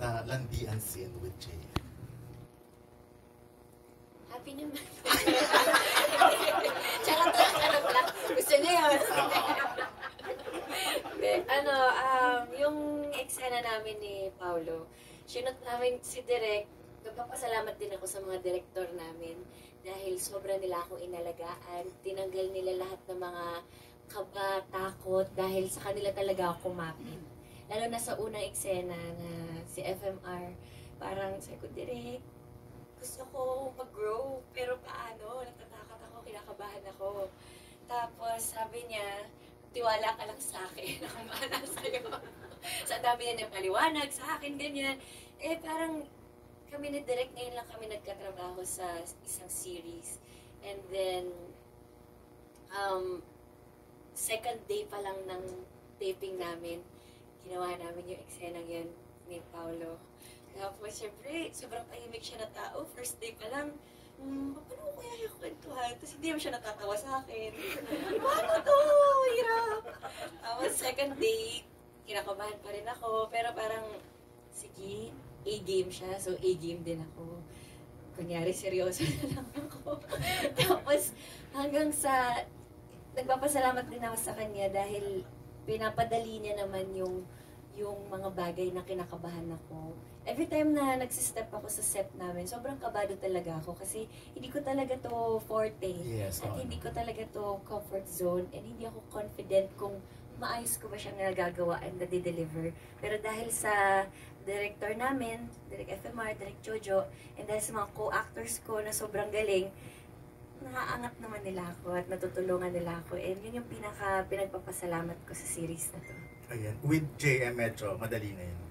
landian scene with Jay? Happy naman. Charot lang. Gusto niya yun. Yung eksena namin ni Paolo, sinot namin si Direk. Nagpapasalamat din ako sa mga direktor namin dahil sobra nila akong inalagaan. Tinanggal nila lahat ng mga kaba, takot dahil sa kanila talaga ako kumapit. Lalo na sa unang eksena na si FMR, parang sabi ko, Direk, gusto ko mag-grow, pero paano? Natatakot ako, kinakabahan ako. Tapos sabi niya, tiwala ka lang sa akin, ako mahala sa'yo. Sa dami niya paliwanag sa akin, ganyan. Parang kami ni Direk, ngayon lang kami nagkatrabaho sa isang series. And then, second day pa lang ng taping namin, ginawa namin yung eksenang yan ni Paolo. Tapos, syempre, sobrang tahimik siya na tao. First day pa lang, paano ko kaya yung kwentuhan? Tapos hindi naman siya natatawa sa akin. Paano to? Hirap! Tapos, second day, kinakabahan pa rin ako. Pero parang, sige, A-game siya. So, A-game din ako. Kunyari, seryoso na lang ako. Tapos, hanggang sa, nagpapasalamat din ako sa kanya dahil pinapadali niya naman yung mga bagay na kinakabahan ako. Every time na nagsistep ako sa set namin, sobrang kabado talaga ako kasi hindi ko talaga to forte. Yes, at hindi ko talaga to comfort zone and hindi ako confident kung maayos ko ba siyang nagagawa and nade-deliver. Pero dahil sa director namin, Direk FMR, Direk Jojo, and dahil sa mga co-actors ko na sobrang galing, nakaangat naman nila ako at natutulungan nila ako. And yun yung pinagpapasalamat ko sa series na to. Ayan. With JM, medyo madali na yun.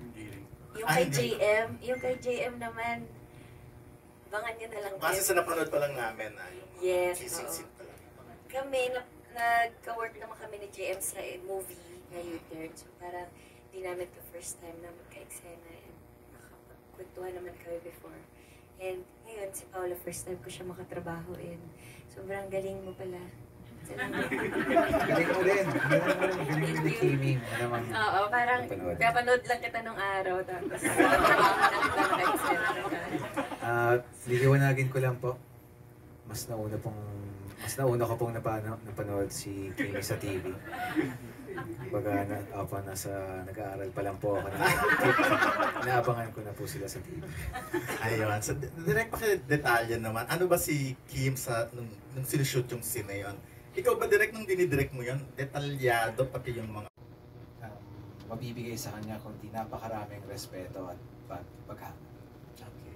Yung kay JM naman, abangan nyo na lang. Kasi sa napanood pa lang namin na yung kissing scene pa lang. Kami, nagka-work naman kami ni JM sa movie na U-Turn. So parang di namin ka first time na magka-eksena and nakapagkwentuhan naman kami before. And ngayon, si Paolo, first time ko siya makatrabaho and sobrang galing mo pala. Galing mo rin. Galing mo din Kimi. Oo, parang kapanood lang kita nung araw. Tapos trabaho na kita naka-eksena. Liliwanagin ko lang po. Mas nauna ko pong napanood si Kimi sa TV. Baga nag-aaral pa lang po ako. Inaabangan ko na po sila sa TV. Ayun. So, direct pakidetalya naman. Ano ba si Kim nung sinushoot yung scene na yun? Ikaw ba direct nung dinidirect mo yun? Detalyado pati yung mga... mabibigay sa kanya kundi napakaraming respeto at paghahanap. Okay.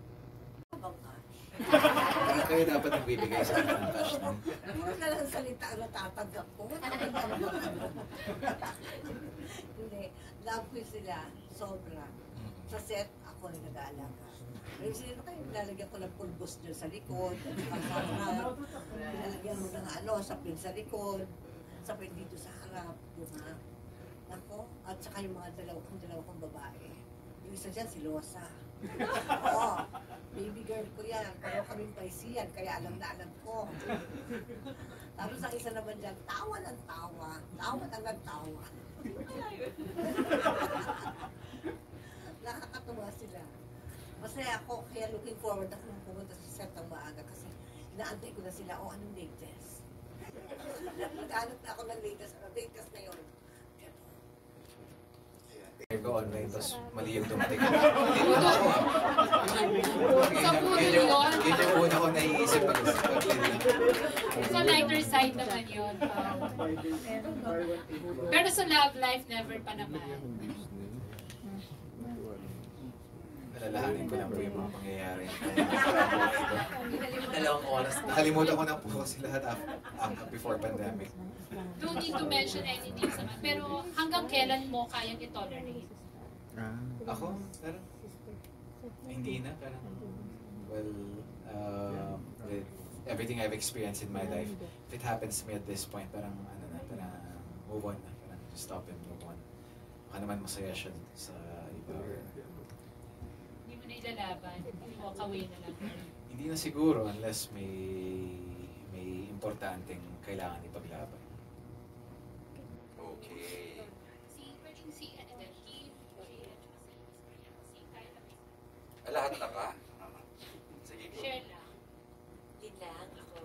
Kayo dapat nagbibigay sa kanya ng cash na. Puro na lang salita ang natatanggap ko. Hindi. Love ko sila. Sobra. Sa set, ako ay nag-aalaga. Pero sila kayo, nilalagyan ko ng pulbos dyan sa likod. Nilalagyan mo ng sapin sa likod. Sapin dito sa harap. Diba? Ako, at saka yung mga dalawa kong babae. Yung isa dyan, si Losa. Oo, baby girl ko yan. Pero kaming paisiyan, kaya alam na alam ko. Tapos ang isa naman dyan, tawa ng tawa. Tawa ng tawa. Nakakatuwa sila. Masaya ako, kaya looking forward ako nung pumunta sa set ng maaga kasi inaantay ko na sila, anong latest? Naghanap na ako ng latest na yun. Go online, tapos mali yung dumating. Yun yung una ko naiisip pag sa lighter side naman yun. Pero sa love life, never pa naman. Alalahanin ko lang po yung mga pangyayari. Dalawang oras. Nakalimutan ko na po kasi lahat before pandemic. Don't need to mention anything sa man. Pero hanggang kailan mo kayang i-tolerate? Ako? Parang hindi na. Parang, with everything I've experienced in my life, if it happens to me at this point, parang parang move on na. Parang just stop and move on. Baka naman masaya siya sa iba. Hindi mo na ilalaban. Walk away na lang. Hindi na siguro unless may importanteng kailangan ipaglaban. Okay. Si Lahat na ka? Sige. Share lang. Din lang ako.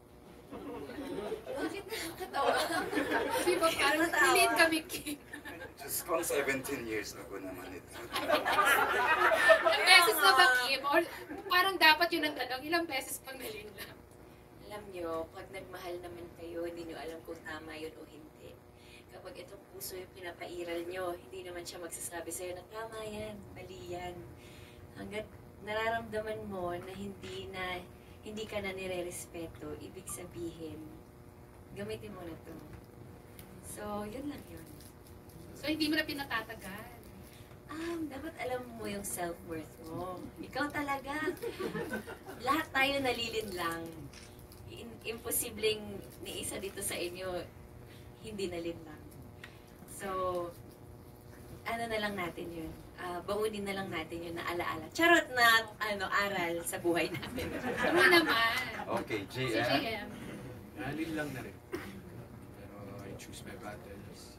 Bakit nakakatawa? Di ba parang Natawa. relate kami, Kim? Diyos ko, 17 years ago naman ito. Ilang beses na ba, Kim? Or parang dapat yun ang tanong, ilang beses pang nalinlang? Alam nyo, pag nagmahal naman kayo, hindi nyo alam kung tama yun o hindi. Kapag itong puso yung pinapairal nyo, hindi naman siya magsasabi sa'yo na tama yan, mali yan. Hanggat nararamdaman mo na hindi ka na nire-respeto, ibig sabihin, gamitin mo na to. So, yun lang yun. So, hindi mo na pinatatagal. Dapat alam mo yung self-worth mo. Ikaw talaga. Lahat tayo nalilinlang. Imposibleng ni isa dito sa inyo hindi nalinlang. So, ano na lang natin yun. Baunin na lang natin yun na alaala. Charot na aral sa buhay natin. Ano naman? Okay, Si JM. JM. Nalin lang na rin. Pero I choose my battles.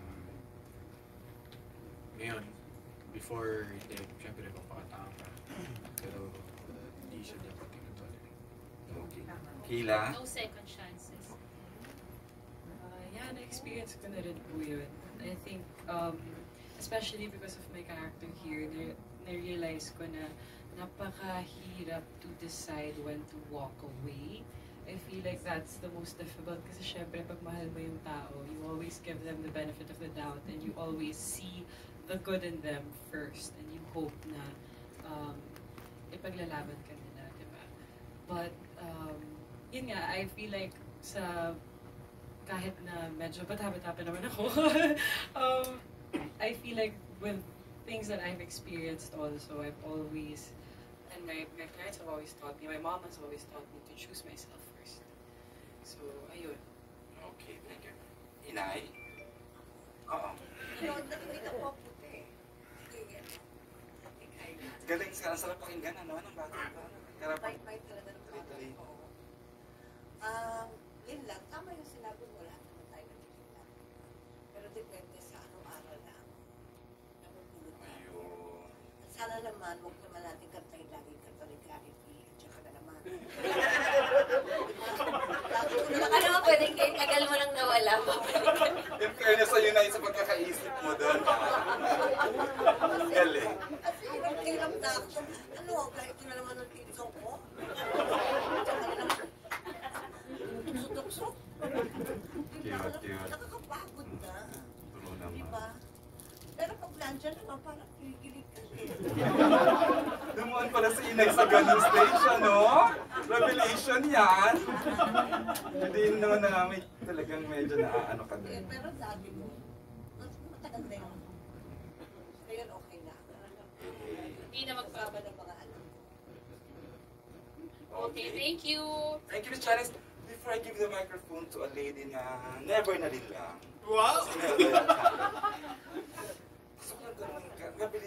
Ngayon, before, hindi, syempre papakatama ka. Pero hindi siya dapat tinatolerate. Okay. Kila. No second chances. Yeah, na-experience ko na rin po yun. I think, especially because of my character here, na-realize ko na napakahirap to decide when to walk away. I feel like that's the most difficult kasi syempre pag mahal mo yung tao, you always give them the benefit of the doubt and you always see the good in them first and you hope na ipaglalaban ka nila, di ba? But, yun nga, I feel like sa kahit na medyo bata-bata pa naman ako, I feel like with things that I've experienced also, I've always, and my parents have always taught me, my mom has always taught me to choose myself first. So, ayun. Okay, thank you. Inay. Oo. Nanood na ko ito po puti. Galing sa sarap pakinggan, ano? Anong bata ba? Karapan. Bait-bait talaga ng Bait bata. talaga. Oo. Yun lang, tama yung sinabi mo, lahat naman tayo nakikita. Pero depende sa anong aral na napupulot natin. Ayun. Sana naman, huwag naman natin kantahin lagi kantahin-clarity at saka na naman. Lagi ko na lang Ano ba pwedeng kayo? Tagal mo lang nawala. In fairness sa'yo na sa pagkakaisip mo doon. Galing. Kasi hirap na ako. Ano, kahit ito na naman ang tinso ko. Tsaka na naman. Tukso-tukso. Cute. Nakakapagod na. True naman. Diba? Pero pag nandiyan naman, parang kinikilig ka rin. Lumuan pala si Inay sa ganung stage, ano? Revelation yan. Hindi naman na may talagang medyo naaano ka Eh, din. pero sabi mo, matagal na yun. Ngayon okay na. Hindi na Magsama ng mga ano. Okay, thank you. Thank you, Miss Janice. Before I give the microphone to a lady na never na rin lang. Wow! Gusto ko lang tanongin ka,